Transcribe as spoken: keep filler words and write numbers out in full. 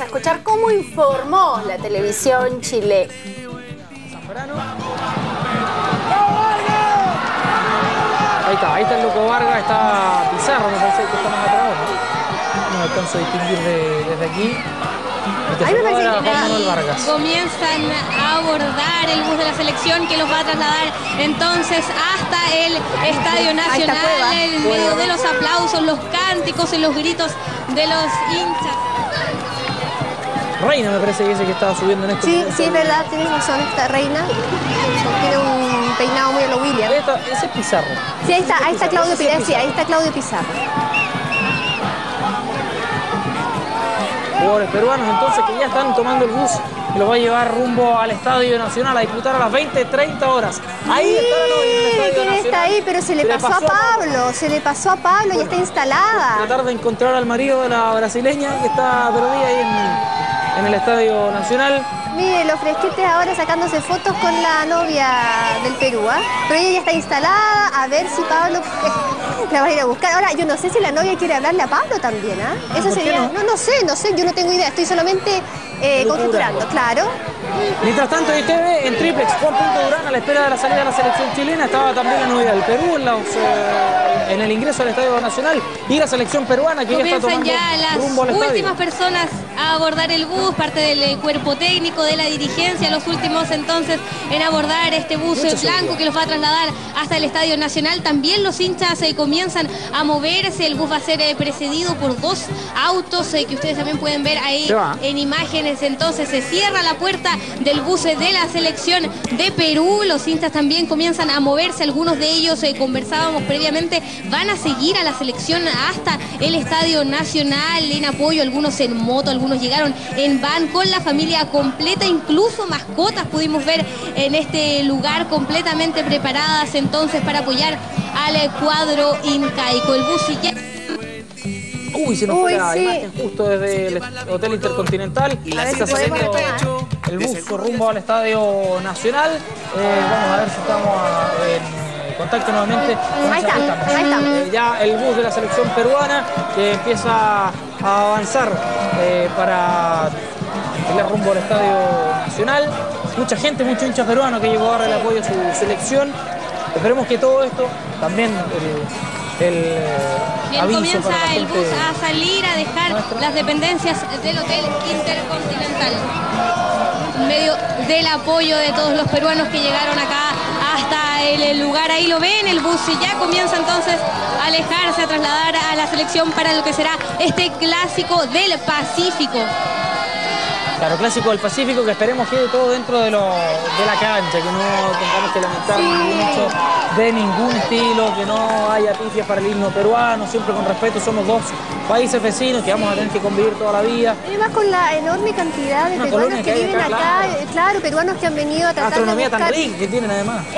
a escuchar cómo informó la televisión chilena. Ahí está, ahí está el Loco Vargas, está Pizarro, me parece que está más atrás, ¿no? No alcanzo a distinguir de, desde aquí. Ahí me parece que Juan Manuel Vargas. Comienzan a abordar el bus de la selección que los va a trasladar entonces hasta el Estadio Nacional, en medio de los aplausos, los cánticos y los gritos de los hinchas. Reina me parece que ese que estaba subiendo en este Sí, momento. sí, es verdad, tienes razón, esta Reina. Tiene un peinado muy a lo William. Esta, ese es Pizarro. Sí, ahí está, ahí está Claudio Pizarro. Sí, ahí está Claudio Pizarro. Jugadores peruanos entonces que ya están tomando el bus que los va a llevar rumbo al Estadio Nacional a disputar a las veinte, treinta horas. Ahí está la novia en el Estadio ¿Quién Nacional. está ahí? Pero se le, Se le pasó, pasó a Pablo, a se le pasó a Pablo, Bueno, ya está instalada. Tratar de encontrar al marido de la brasileña que está perdida ahí en, en el Estadio Nacional. Mire, los fresquetes ahora sacándose fotos con la novia del Perú, ¿eh? Pero ella ya está instalada, a ver si Pablo la va a ir a buscar. Ahora, yo no sé si la novia quiere hablarle a Pablo también, ¿ah? ¿eh? Eso sería... No? no, no sé, no sé, yo no tengo idea, estoy solamente eh, conjeturando, claro. Mientras tanto, ahí usted ve en triplex Juan Pinto Durán a la espera de la salida de la selección chilena. Estaba también la novia del Perú en, los, eh, en el ingreso al Estadio Nacional y la selección peruana que Comienzan ya está tomando ya las rumbo al estadio. últimas personas a abordar el bus, parte del eh, cuerpo técnico, de la dirigencia, los últimos entonces en abordar este bus Mucho blanco seguridad. que los va a trasladar hasta el Estadio Nacional. También los hinchas eh, comienzan a moverse, el bus va a ser eh, precedido por dos autos eh, que ustedes también pueden ver ahí en imágenes. Entonces se cierra la puerta del bus eh, de la selección de Perú, los hinchas también comienzan a moverse, algunos de ellos eh, conversábamos previamente, van a seguir a la selección hasta el Estadio Nacional en apoyo, algunos en moto, algunos llegaron en van con la familia completa, incluso mascotas pudimos ver en este lugar completamente preparadas entonces para apoyar al cuadro incaico. El bus sigue... Uy, se nos Uy, fue la sí. imagen justo desde el Hotel Intercontinental. A ver Está si podemos saliendo retomar. el bus rumbo al Estadio Nacional. Eh, vamos a ver si estamos a- en eh, contacto nuevamente. con Ahí esa está, ruta. ahí está. Eh, ya el bus de la selección peruana que empieza a avanzar eh, para ir rumbo al Estadio Nacional. Mucha gente, mucho hincha peruano que llegó a dar el apoyo a su selección. Esperemos que todo esto también... El, el, eh, Bien, aviso comienza para la el gente bus a salir, a dejar nuestra. las dependencias del Hotel Intercontinental. En medio del apoyo de todos los peruanos que llegaron acá hasta el lugar, ahí lo ven, el bus ya comienza entonces a alejarse, a trasladar a la selección para lo que será este clásico del Pacífico. Claro, clásico del Pacífico, que esperemos quede todo dentro de, lo, de la cancha, que no tengamos que lamentar Sí. ningún hecho de ningún estilo, que no haya pifias para el himno peruano, siempre con respeto. Somos dos países vecinos que vamos a tener que convivir toda la vida. Además con la enorme cantidad de Una peruanos colonia que, que hay viven acá, acá, claro. eh, claro, peruanos que han venido a tratar Gastronomía de tan buscar... rica que tienen además.